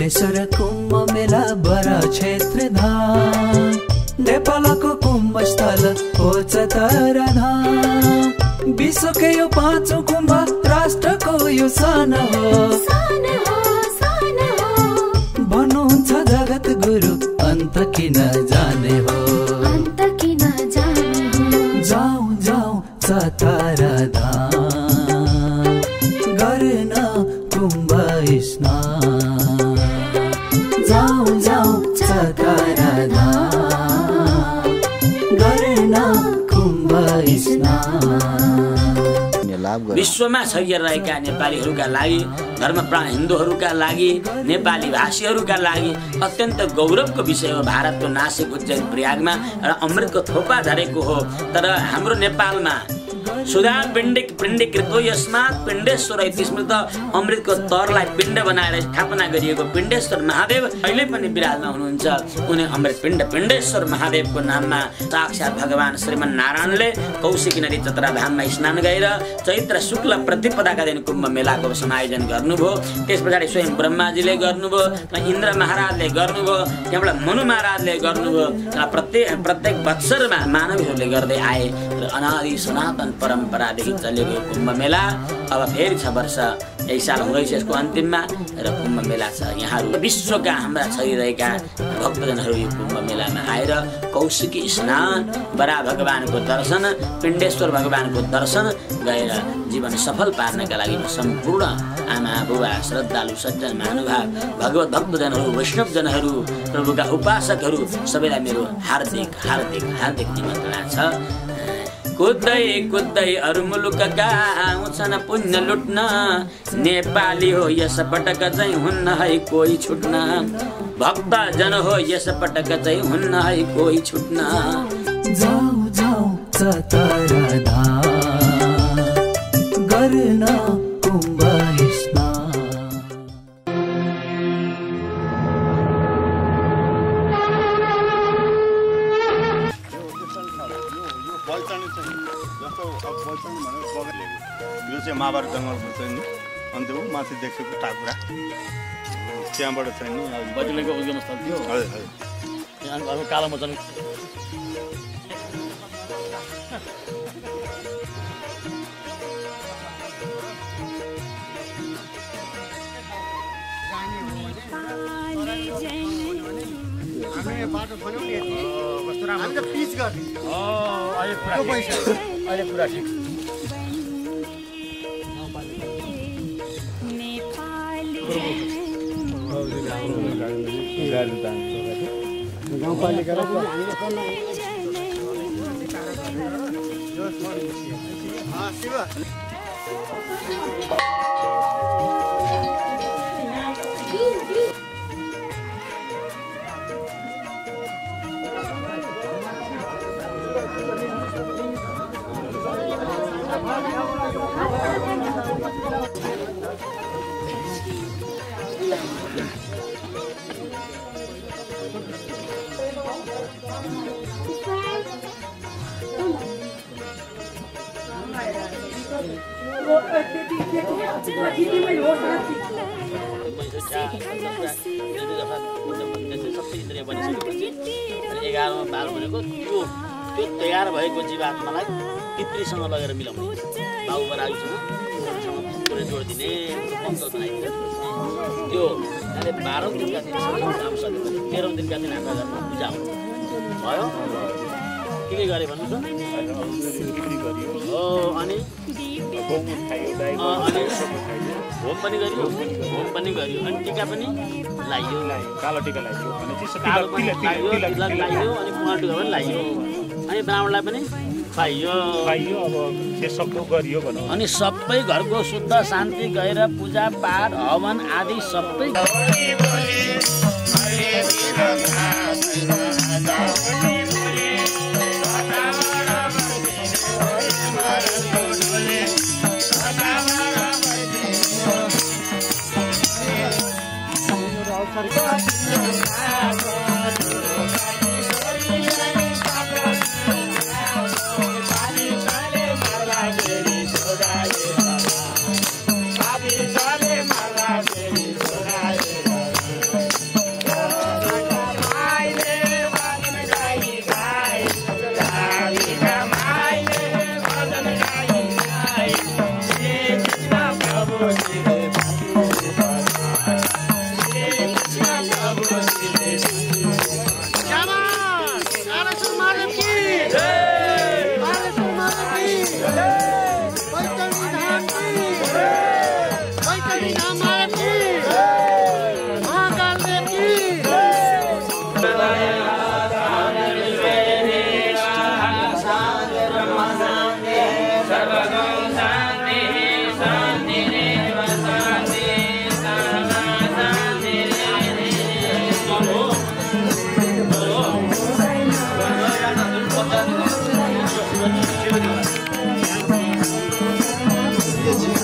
सिद्धेश्वर कुम्भ मेला बरा क्षेत्रधाम नेपालको कुम्भ स्थल हो चतरधाम विश्वकै यो पाँचौं कुम्भ राष्ट्रको यो सान हो भन्नुहुन्छ जगत गुरु अन्त किन जाने हो जाऊ जाऊ चतरधाम गर्न कुम्भ स्नान जाऊ जाऊ चतरधाम गर्न कुम्भ स्नान। विश्वमा छरिरहेका नेपालीहरूका लागि धर्मप्राण हिन्दूहरूका लागि नेपाली भाषीहरूका लागि अत्यन्त गौरवको विषय हो। भारतको नासिक उज्जैन प्रयागमा र अमृतको थोपा झरेको हो। तर हाम्रो नेपालमा सुधा पिण्डिक कृतो यस्मात् पिण्डेश्वर इति स्मृत अमृतको तरलाई पिण्ड बनाएर स्थापना गरिएको पिण्डेश्वर महादेव अहिले पनि विराजमान हुनुहुन्छ। उनी अमृत पिण्डेश्वर महादेवको नाममा साक्षात् भगवान श्रीमन नारायणले कौशिकी नदी चतराधाममा स्नान गरेर चैत्र शुक्ल प्रतिपदाका दिन कुम्भ मेलाको समायोजन गर्नुभयो। त्यस पछाडि स्वयं ब्रह्माजीले गर्नुभयो, इन्द्र महाराजले गर्नुभयो, त्यहाँबाट मनु महाराजले गर्नुभयो। प्रत्येक वत्सरमा मानवहरूले गर्दै आए र अनादि सनातन परम्परादेखि चलेको कुम्भ मेला अब फेरि 6 वर्ष यही साल हुँदैछ यसको अन्तिममा र कुम्भ मेला छ। यहाँहरू विश्वका हाम्रा छरिरहेका भक्तजनहरू यो कुम्भ मेलामा आएर कौशिकी स्नान, बरा भगवानको दर्शन, पिण्डेश्वर भगवानको दर्शन गरेर जीवन सफल पार्नका लागि सम्पूर्ण आमा बुबा श्रद्धालु सज्जन महानुभाव भगवत भक्तजनहरू वैष्णवजनहरू प्रभुका उपासकहरू सबैलाई मेरो हार्दिक हार्दिक हार्दिक निमन्त्रणा छ। कुद्दै कुद्दै अरू मुलुकका आउँछन् पुण्य लुट्न, नेपाली हो यस पटक चाहिँ हुन्न है कोही छुट्न, भक्त जन हो यस पटक चाहिँ हुन्न है कोही छुट्न। जाऊ जाऊ चतरधाम गर्न कुम्भ स्नान। यो चाहिँ माबर जङ्गलको चाहिँ नि अन्त माथि देखेको टाकुरा त्यहाँबाट चाहिँ नि बजुलेको उद्गम स्थल थियो। हजुर हजुर यहाँ कालो मचन बाटो बनाउने कस्तो राम्रो त पिच गर्ने अहिले पुरा ठिक। त्यो तयार भएको जीवात्मालाई पितृसँग लगेर मिलाउने बाउ बराजुसँग जोडिदिने पङ्कल बनाइदिने त्यो 12औं दिनका दिन काम सकेको 13औं दिनका दिन हाम्रो घरमा पूजा हुन्छ भयो। के गरे भन्नु त अनि होम पनि गरियो अनि टीका पनि लगाइयो, कालो टीका लगाइयो अनि कुमार टीका पनि लगाइयो अनि ब्राह्मणलाई पनि खुवाइयो। अब त्यो सबको गरियो भनौँ अनि सबै घरको शुद्ध शान्ति गएर पूजा पाठ हवन आदि सबै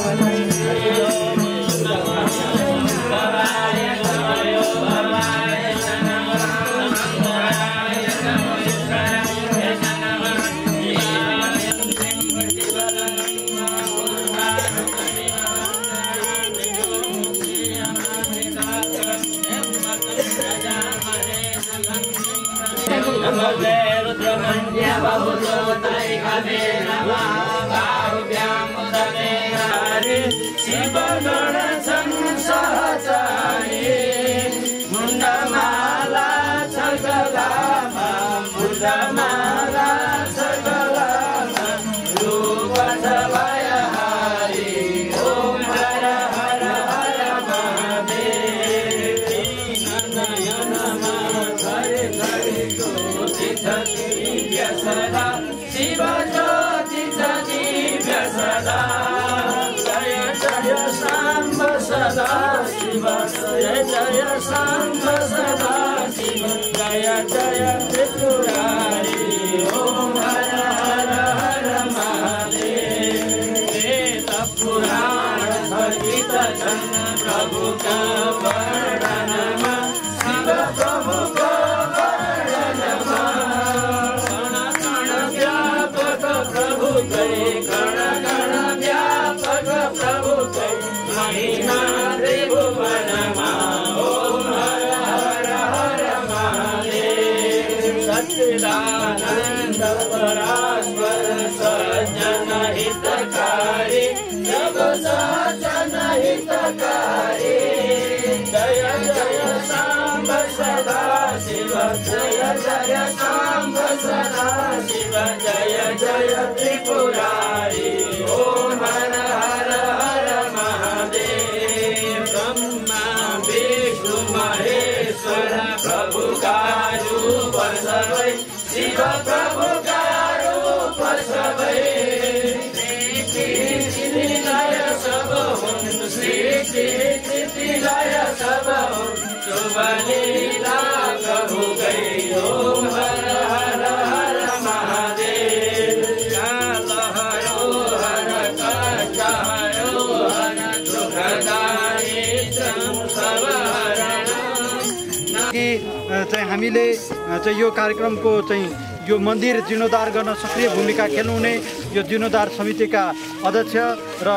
चाहिँ हामीले चाहिँ यो कार्यक्रमको चाहिँ यो मन्दिर जीर्णोद्धार गर्न सक्रिय भूमिका खेल्नुहुने यो जीर्णोद्धार समितिका अध्यक्ष र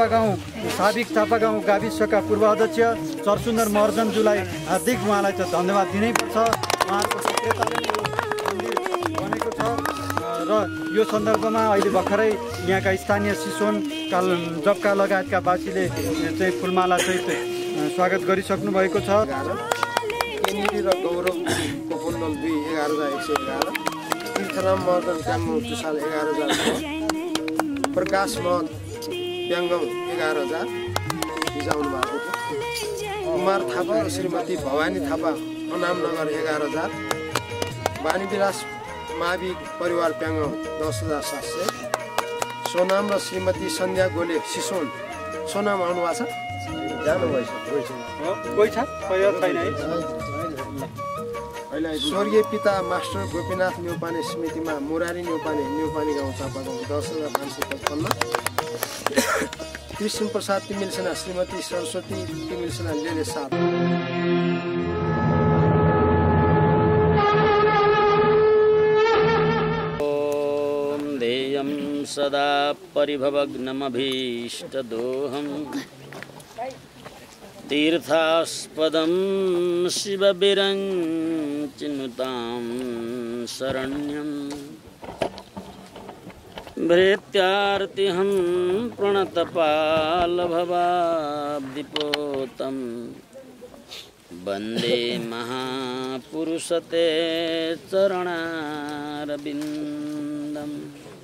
साबिक चापागाउँ गाविसका पूर्व अध्यक्ष चरसुन्दर महर्जनज्यूलाई हार्दिक उहाँलाई चाहिँ धन्यवाद दिनैपर्छ। उहाँहरूको सक्रियताले यो मन्दिर बनेको छ र यो सन्दर्भमा अहिले भर्खरै यहाँका स्थानीय सिसोन जबका लगायतका वासीले चाहिँ फुलमाला सहित स्वागत गरिसक्नु भएको छ। र गौरव कोपन्दल 2 11,111 तीर्थराम महर्जन प्याङ्गौँ चुसाल 11,000 प्रकाश महत प्याङ्गौँ 11,000 हिजाउनु भएको थियो। कुमार थापा र श्रीमती भवानी थापा अनामनगर 11,000 वाणीविलास मावि परिवार प्याङ्गौँ 10,700 सोनाम र श्रीमती सन्ध्या गोले सिसोन सोनाम आउनुभएको छ जानुभएछ कोही छ छैन है। स्वर्गीय पिता मास्टर गोपीनाथ न्यौपाने स्मृतिमा मुरारी न्यौपाने गाउँ चापागाउँ 10,555 कृष्ण प्रसाद तिमिल सेना श्रीमती सरस्वती तिमिल सेना लेले 7 ओम देयं सदा परिभवग्नमभीष्टदोहम् तीर्थास्पदं शिवविरञ्चिनुतां शरण्यं भृत्यार्तिहं प्रणतपालभवाब्धिपोतं वन्दे महापुरुषते चरणारविन्दम्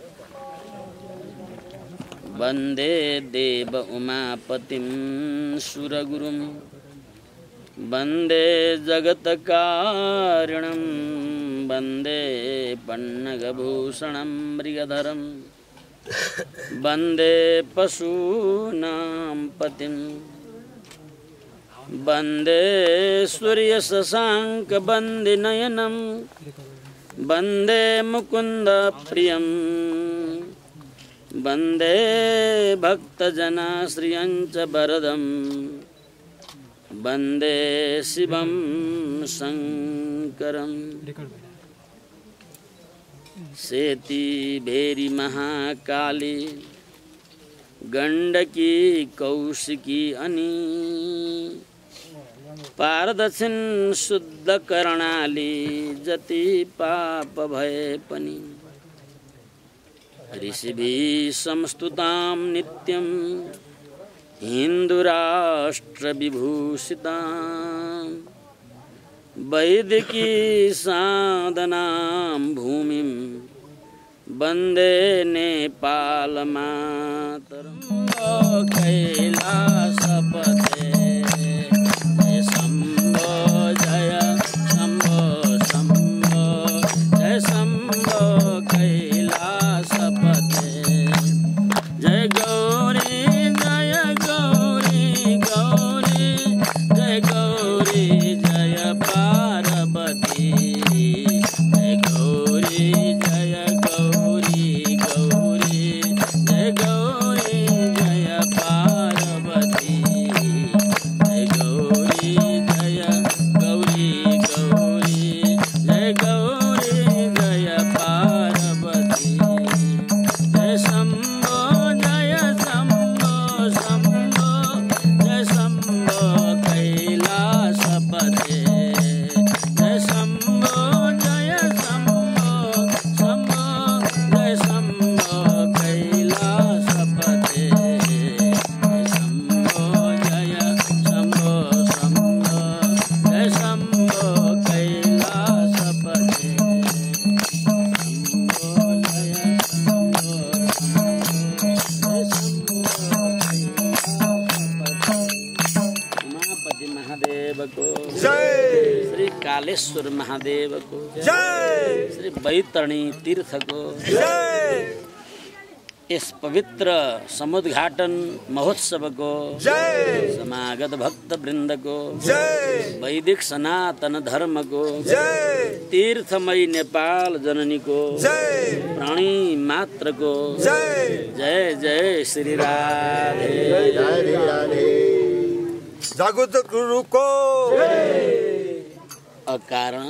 वन्दे देव उमापतिं सुरगुरुं वन्दे जगत्कारिणं वन्दे पन्नगभूषणं मृगधरं वन्दे पशूनां पतिं वन्दे सूर्यशशाङ्कवन्दिनयनं वन्दे मुकुन्दप्रियं वन्दे भक्तजनाश्रियञ्च वरदं वन्दे शिवं शङ्करम् सेती भेरी महाकाली गण्डकी कौशिकी अनि पारदक्षिण शुद्ध कर्णाली जति पाप भए पनि ऋषिभि संस्तुतां नित्यं हिन्दू राष्ट्र विभूषितां वैदिकी साधनां भूमिं वन्दे नेपाल मातरम् कैलासपते जय शम्भो जय शम्भो शम्भो जय शम्भो कैलासपते जय गौरी जय गौरी गौरी जय गौरी जय पार्वती जय गौरी जय गौरी गौरी जय गौरी जय पार्वती जय गौरी जय गौरी गौरी जय गौरी जय पार्वती जय शम्भो जय शम्भो शम्भो जय शम्भो कैलासपते जय शम्भो जय शम्भो शम्भो जय शम्भो कैलासपते जय शम्भो जय शम्भो शम्भो जय शम्भो कैलासपते शम्भो जय शम्भो उमापति महादेव को श्री कालेश्वर महादेव को श्री बैतरणी तीर्थ को इस पवित्र समुद्घाटन महोत्सव को समागत भक्त वृंद को वैदिक सनातन धर्म को तीर्थमयी नेपाल जननी को प्राणी मात्र को जय जय श्री राधे जागृत गुरु को अकारण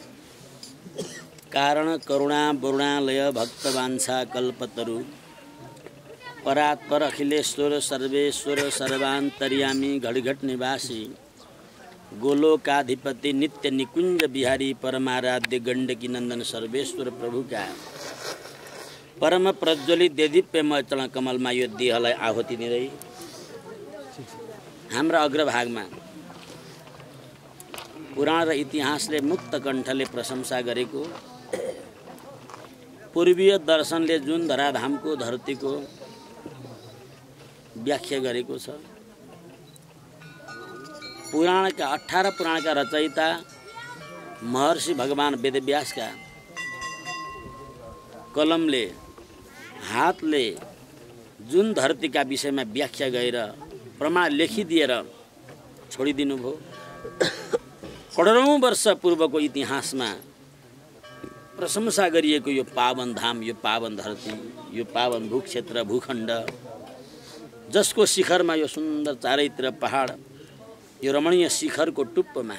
कारण करुणा बुरुणालय भक्तवांछा कल्पतरु परात्पर अखिलेश्वर सर्वेश्वर सर्वांतर्यामी घड़घट निवासी गोलोकाधिपति नित्य निकुंज बिहारी परमाराध्य गंडकी नंदन सर्वेश्वर प्रभु का परम प्रज्वलित देदीप्यमय चरण कमलमा यो देहलाई आहुति दिँदै हाम्रा अग्रभागमा पुराण र इतिहासले मुक्त कण्ठले प्रशंसा गरेको पूर्वीय दर्शनले जुन धराधामको धरतीको व्याख्या गरेको छ पुराणका 18 पुराणका रचयिता महर्षि भगवान वेदव्यासका कलमले हातले जुन धरतीका विषयमा व्याख्या गरेर प्रमाण लेखिदिएर छोडिदिनु भयो करोडौं वर्ष पूर्वको इतिहासमा प्रशंसा गरिएको यो पावन धाम यो पावन धरती यो पावन भूक्षेत्र भूखण्ड जसको शिखरमा यो सुन्दर चारैतिर पहाड यो रमणीय शिखरको टुप्पोमा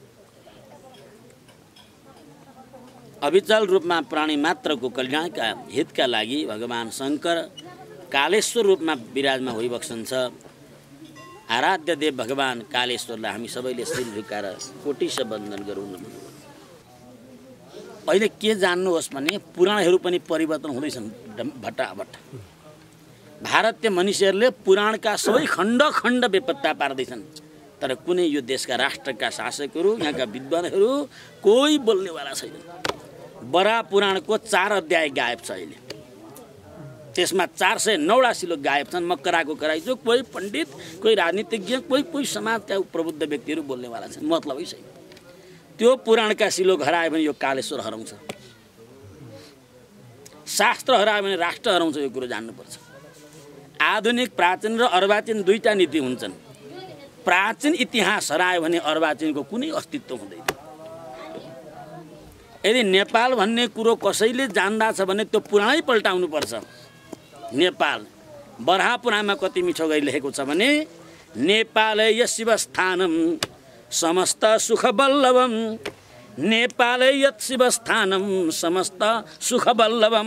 अविचल रूपमा प्राणी मात्रको कल्याणका हितका लागि भगवान शंकर कालेश्वर रूपमा विराजमान भइबक्सन्छ। आराध्य देव भगवान कालेश्वरलाई हामी सबैले शिर झुकाएर कोटिस वन्दन गरौँ। अहिले के जान्नुहोस् भने पुराणहरू पनि परिवर्तन हुँदैछन् भट्टाभट। भारतीय मनुष्यहरूले पुराणका सबै खण्ड खण्ड बेपत्ता पार्दैछन्, तर कुनै यो देशका राष्ट्रका शासकहरू यहाँका विद्वानहरू कोही बोल्नेवाला छैन। बरा पुराणको 4 अध्याय गायब छ अहिले, त्यसमा 409 श्लोक गायब छन्। मकराको कराइजो कोही पण्डित, कोही राजनीतिज्ञ, कोही समाजका प्रबुद्ध व्यक्तिहरू बोल्नेवाला छन्, मतलबै छैन। त्यो पुराणका श्लोक हरायो भने यो कालेश्वर हराउँछ, शास्त्र हरायो भने राष्ट्र हराउँछ। यो कुरो जान्नुपर्छ। आधुनिक प्राचीन र अर्वाचीन दुईटा नीति हुन्छन्। प्राचीन इतिहास हरायो भने अर्वाचीनको कुनै अस्तित्व हुँदैन। यदि नेपाल भन्ने कुरो कसैले जान्दा छ भने त्यो पुराणै पल्टाउनु पर्छ। नेपाल बराहपुराणमा कति मिठो गरी लेखेको छ भने नेपालय शिवस्थानम समस्त सुख बल्लभम नेपालय शिवस्थानम समस्त सुख बल्लभम।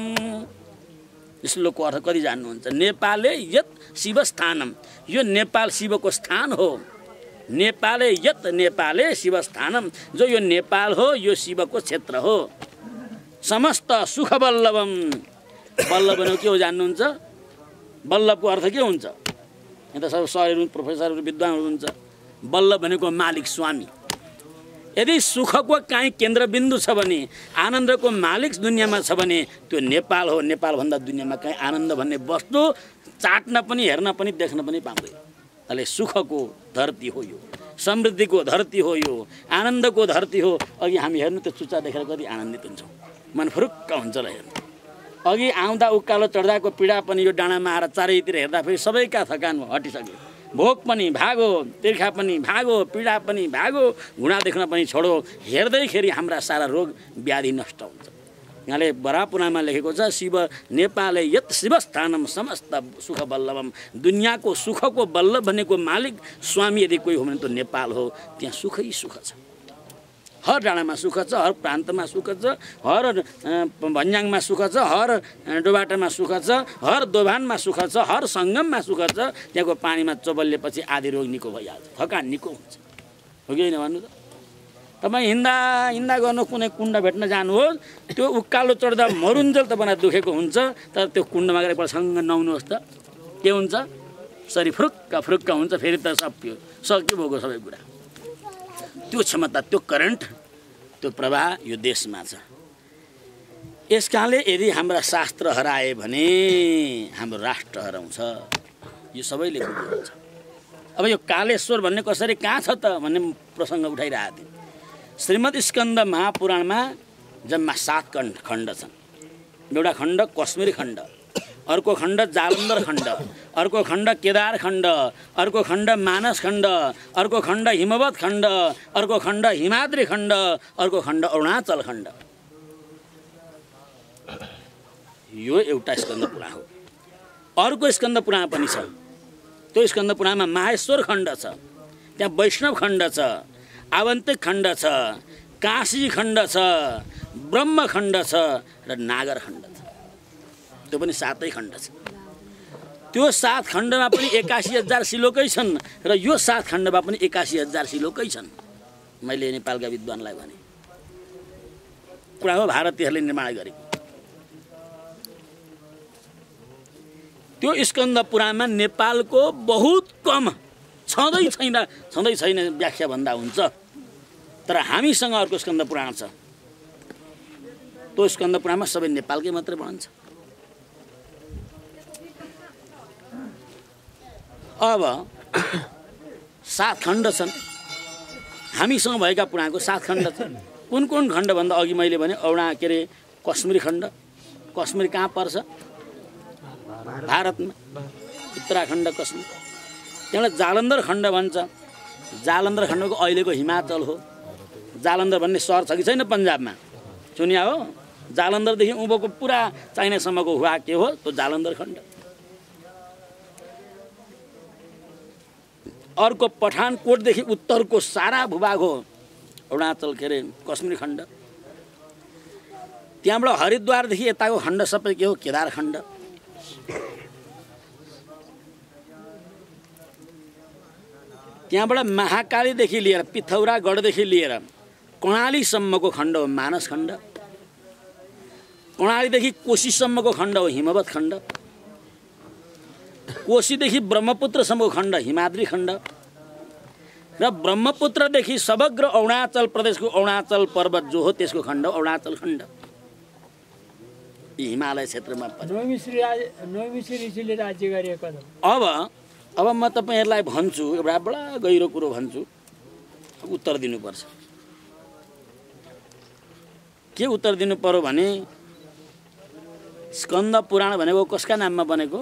श्लोकको अर्थ कति जान्नुहुन्छ? नेपाले यत शिवस्थानम, यो नेपाल शिवको स्थान हो। नेपाले यत नेपाले शिवस्थानम, जो यो नेपाल हो यो शिवको क्षेत्र हो। समस्त सुख बल्लभम, बल्लभ भनेको के हो जान्नुहुन्छ? बल्लभको अर्थ के हुन्छ? यहाँ त सब सरहरू प्रोफेसरहरू विद्वानहरू हुन्छ। बल्लभ भनेको मालिक स्वामी। यदि सुखको काहीँ केन्द्रबिन्दु छ भने, आनन्दको मालिक दुनियाँमा छ भने त्यो नेपाल हो। नेपालभन्दा दुनियाँमा काहीँ आनन्द भन्ने वस्तु चाट्न पनि हेर्न पनि देख्न पनि पाउँदैन। अहिले सुखको धरती हो यो, समृद्धिको धरती हो यो, आनन्दको धरती हो। अघि हामी हेर्नु त्यो चुच्चा देखेर कति आनन्दित हुन्छौँ, मन फुरुक्क हुन्छ र हेर्नु। अघि आउँदा उकालो चढ्दाको पीडा पनि यो डाँडामा आएर चारैतिर हेर्दाखेरि सबैका थकान हटिसक्यो। भोक पनि भागो, तिर्खा पनि भागो, पीडा पनि भागो, घुँडा देख्न पनि छोडो। हेर्दैखेरि हाम्रा सारा रोग व्याधि नष्ट हुन्छ। यहाँले बराहपुराणमा लेखेको छ शिव नेपाले यत शिवस्थानम समस्त सुख बल्लभम, दुनियाँको सुखको बल्लभ भनेको मालिक स्वामी यदि कोही हो भने त नेपाल हो। त्यहाँ सुखै सुख छ। हर डाँडामा सुख छ, हर प्रान्तमा सुख छ, हर भन्ज्याङमा सुख छ, हर डोबाटामा सुख छ, हर दोभानमा सुख छ, हर सङ्गममा सुख छ। त्यहाँको पानीमा चोबल्लेपछि आदि रोग निको भइहाल्छ, थकान निको हुन्छ। हो कि होइन भन्नु त? तपाईँ हिँड्दा हिँड्दा गर्नु कुनै कुण्ड भेट्न जानुहोस्, त्यो उकालो चढ्दा मरुन्जेल तपाईँलाई दुखेको हुन्छ। तर त्यो कुण्डमा गएर एकपल्टसँग नुहाउनुहोस् त के हुन्छ? शरीर फुरुक्क फुरुक्क हुन्छ। फेरि त सकियो भएको सबै कुरा। त्यो क्षमता, त्यो करेन्ट, त्यो प्रवाह यो देशमा छ। यस कारणले यदि हाम्रा शास्त्र हराए भने हाम्रो राष्ट्र हराउँछ। यो सबैले बुझ्नुहुन्छ। अब यो कालेश्वर भन्ने कसरी कहाँ छ त भन्ने प्रसङ्ग उठाइरहेको थिएँ। श्रीमद् स्कन्द महापुराणमा जम्मा 7 खण्ड छन्। एउटा खण्ड कश्मीर खण्ड, अर्को खण्ड जालन्धर खण्ड, अर्को खण्ड केदार खण्ड, अर्को खण्ड मानस खण्ड, अर्को खण्ड हिमवत खण्ड, अर्को खण्ड हिमाद्री खण्ड, अर्को खण्ड अरुणाचल खण्ड। यो एउटा स्कन्द पुराण हो। अर्को स्कन्द पुराण पनि छ। त्यो स्कन्द पुराणमा माहेश्वर खण्ड छ, त्यहाँ वैष्णव खण्ड छ, आवन्तिक खण्ड छ, काशी खण्ड छ, ब्रह्म खण्ड छ र नागर खण्ड छ। त्यो पनि 7 खण्ड छ। त्यो 7 खण्डमा पनि 81,000 श्लोकै छन् र यो 7 खण्डमा पनि 81,000 श्लोकै छन्। मैले नेपालका विद्वानलाई भने कुरा हो, भारतीयहरूले निर्माण गरेको। त्यो स्कन्द पुराणमा नेपालको बहुत कम छँदै छैन व्याख्या भन्दा हुन्छ। तर हामीसँग अर्को स्कन्द पुराण छ। त्यो स्कन्द पुराणमा सबै नेपालकै मात्रै भन्छ। अब 7 खण्ड छन्। हामीसँग भएका पुराणको 7 खण्ड छन्। कुन कुन खण्ड भन्दा अघि मैले भने कश्मीरी खण्ड। कश्मीर कहाँ पर्छ? भारतमा, उत्तराखण्ड कश्मीर। त्यहाँबाट जालन्धर खण्ड भन्छ। जालन्धर खण्डको अहिलेको हिमाचल हो। जालन्धर भन्ने सहर छ कि छैन पन्जाबमा? सुनिया हो? जालन्धरदेखि उँभोको पुरा चाइनासम्मको हुवा के हो? त्यो जालन्धर खण्ड। अर्को पठानकोटदेखि उत्तरको सारा भूभाग हो अरुणाचल कश्मीर खण्ड। त्यहाँबाट हरिद्वारदेखि यताको खण्ड सबै के हो? केदार खण्ड। त्यहाँबाट महाकालीदेखि लिएर पिथौरागढदेखि लिएर कर्णालीसम्मको खण्ड हो मानस खण्ड। कर्णालीदेखि कोशीसम्मको खण्ड हो हिमवत खण्ड। कोशीदेखि ब्रह्मपुत्रसम्मको खण्ड हिमाद्री खण्ड र ब्रह्मपुत्रदेखि समग्र अरुणाचल प्रदेशको अरुणाचल पर्वत जो हो त्यसको खण्ड अरुणाचल खण्ड। हिमालय क्षेत्रमा अब म तपाईहरुलाई भन्छु, एउटा बडा गहिरो कुरो भन्छु, उत्तर दिनुपर्छ। के उत्तर दिनु पर्यो भने स्कन्द पुराण भनेको कसका नाममा बनेको?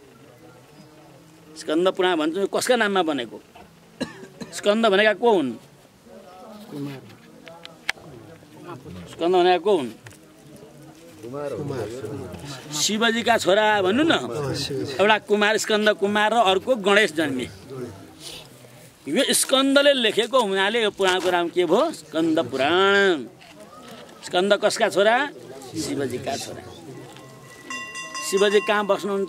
स्कन्द पुराण भन्छ कसका नाममा बनेको? स्कन्द भनेका को हुन्? स्कन्द भनेका को हुन्? शिवजीका छोरा भन्नु न, एउटा कुमार स्कन्द कुमार र अर्को गणेश जन्मे। यो स्कन्दले लेखेको हुनाले यो पुराणको नाम के भयो? स्कन्द पुराण। स्कन्द कसका छोरा? शिवजीका छोरा। शिवजी कहाँ बस्नुहुन्छ?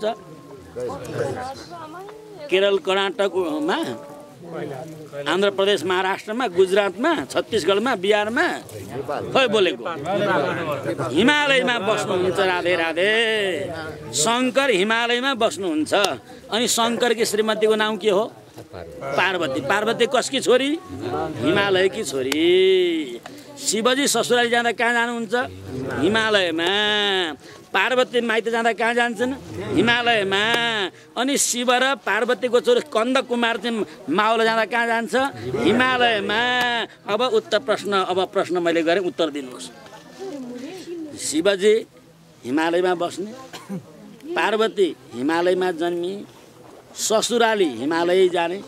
केरल, कर्नाटकमा, आन्ध्र प्रदेश, महाराष्ट्रमा, गुजरातमा, छत्तिसगढमा, बिहारमा, खै बोलेको हिमालयमा बस्नुहुन्छ। राधे राधे। शङ्कर हिमालयमा बस्नुहुन्छ। अनि शङ्करकी श्रीमतीको नाम के हो? पार्वती। पार्वती कसकी छोरी? हिमालयकी छोरी। शिवजी ससुराली जाँदा कहाँ जानुहुन्छ? हिमालयमा। पार्वती माइत जाँदा कहाँ जान्छन्? हिमालयमा। अनि शिव र पार्वतीको छोरी स्कन्द कुमार चाहिँ मावल जाँदा कहाँ जान्छ? हिमालयमा। अब प्रश्न मैले गरेँ, उत्तर दिनुहोस्। शिवजी हिमालयमा बस्ने, पार्वती हिमालयमा जन्मी, ससुराली हिमालय जाने,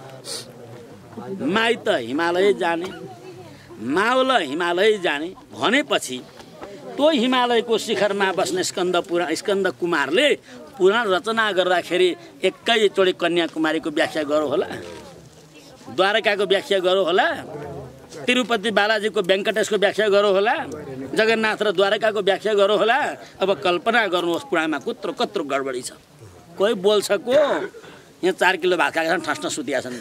माइत हिमालय जाने, मावल हिमालय जाने भनेपछि त्यो हिमालयको शिखरमा बस्ने स्कन्द कुमारले पुराण रचना गर्दाखेरि एकैचोटि कन्याकुमारीको व्याख्या गरौँ होला, द्वारकाको व्याख्या गरौँ होला, तिरुपति बालाजीको वेङ्कटेशको व्याख्या गरौँ होला, जगन्नाथ र द्वारकाको व्याख्या गरौँ होला। अब कल्पना गर्नुहोस् पुराणमा कत्रो कत्रो गडबडी छ। कोही बोल्छ को यहाँ 4 किलो भात खाएका छन्, ठस्न सुतिया छन्।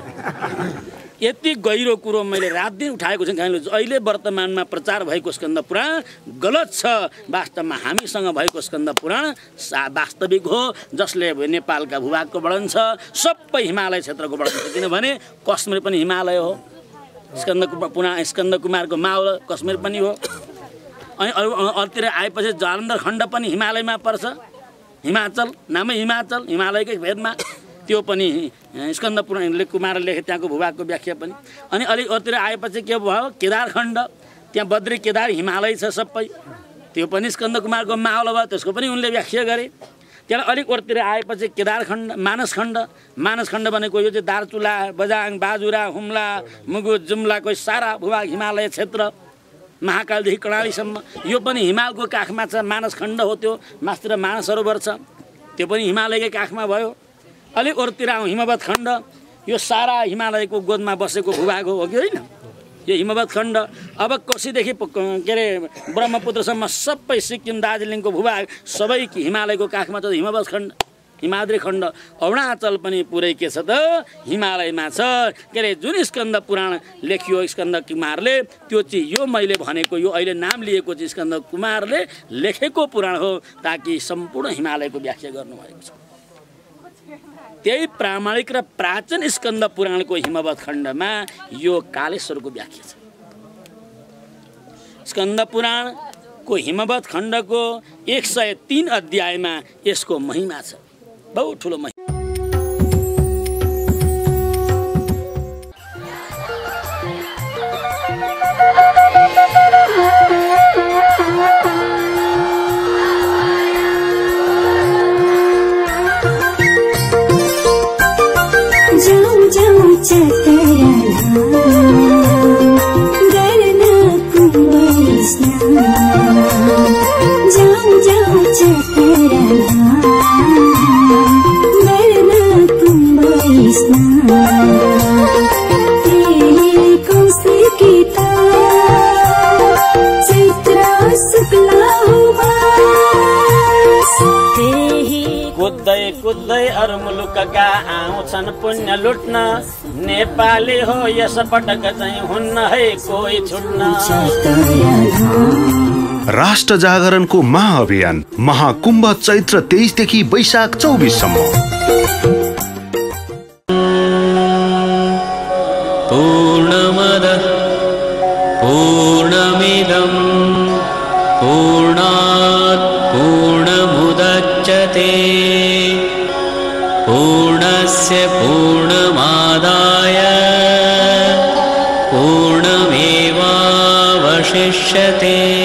यति गहिरो कुरो मैले रात दिन उठाएको छु। अहिले वर्तमानमा प्रचार भएको स्कन्द पुराण गलत छ। वास्तवमा हामीसँग भएको स्कन्द पुराण वास्तविक हो, जसले नेपालका भूभागको वर्णन छ, सबै हिमालय क्षेत्रको वर्णन छ। किनभने कश्मीर पनि हिमालय हो, स्कन्द कुमारको मावल कश्मीर पनि हो। अनि अरूतिर आएपछि जालन्धर खण्ड पनि हिमालयमा पर्छ। हिमाचल नामै हिमाचल, हिमालयकै भेदमा त्यो पनि स्कन्द पुराणले कुमारले लेखे, त्यहाँको भूभागको व्याख्या पनि। अनि अलिक अरूतिर आएपछि के भयो? केदार खण्ड, त्यहाँ बद्री केदार हिमालय छ सबै, त्यो पनि स्कन्द कुमारको मावल भयो, त्यसको पनि उनले व्याख्या गरे। त्यहाँ अलिक अरूतिर आएपछि केदार खण्ड, मानस खण्ड भनेको यो चाहिँ दार्चुला, बजाङ, बाजुरा, हुम्ला, मुगु, जुम्लाको सारा भूभाग हिमालय क्षेत्र, महाकालदेखि कर्णालीसम्म यो पनि हिमालको काखमा छ। मानस खण्ड हो, त्यो मास्तिर मानस सरोवर छ, त्यो पनि हिमालयकै काखमा भयो। अलिक अरूतिर आउँ हिमवत खण्ड, यो सारा हिमालयको गोदमा बसेको भूभाग हो कि होइन? यो हिमवत खण्ड। अब कोशीदेखि के अरे ब्रह्मपुत्रसम्म सबै सिक्किम, दार्जिलिङको भूभाग सबै हिमालयको काखमा छ, हिमवत खण्ड, हिमाद्री खण्ड। अरुणाचल पनि पुरै के छ त? हिमालयमा छ। के अरे जुन स्कन्द पुराण लेखियो स्कन्द कुमारले, त्यो चाहिँ यो मैले भनेको यो अहिले नाम लिएको चाहिँ स्कन्द कुमारले लेखेको पुराण हो, ताकि सम्पूर्ण हिमालयको व्याख्या गर्नुभएको छ। त्यही प्रामाणिक र प्राचीन स्कन्द पुराणको हिमवत खण्डमा यो कालेश्वरको व्याख्या छ। स्कन्द पुराणको हिमवत खण्डको 103 अध्यायमा यसको महिमा छ, बहुत ठुलो महिमा। कुद्दै अरू मुलुकका आउँछन् पुण्य लुट्न, नेपाली हो यस पटक चाहिँ हुन्न है कोही छुट्न। राष्ट्र जागरणको महाअभियान महाकुम्भ चैत्र 23 देखि वैशाख 24 सम्म। पूर्णमदः पूर्णमिदं पूर्णात् पूर्णमुदच्यते पूर्णस्य पूर्णमादाय पूर्णमेवावशिष्यते।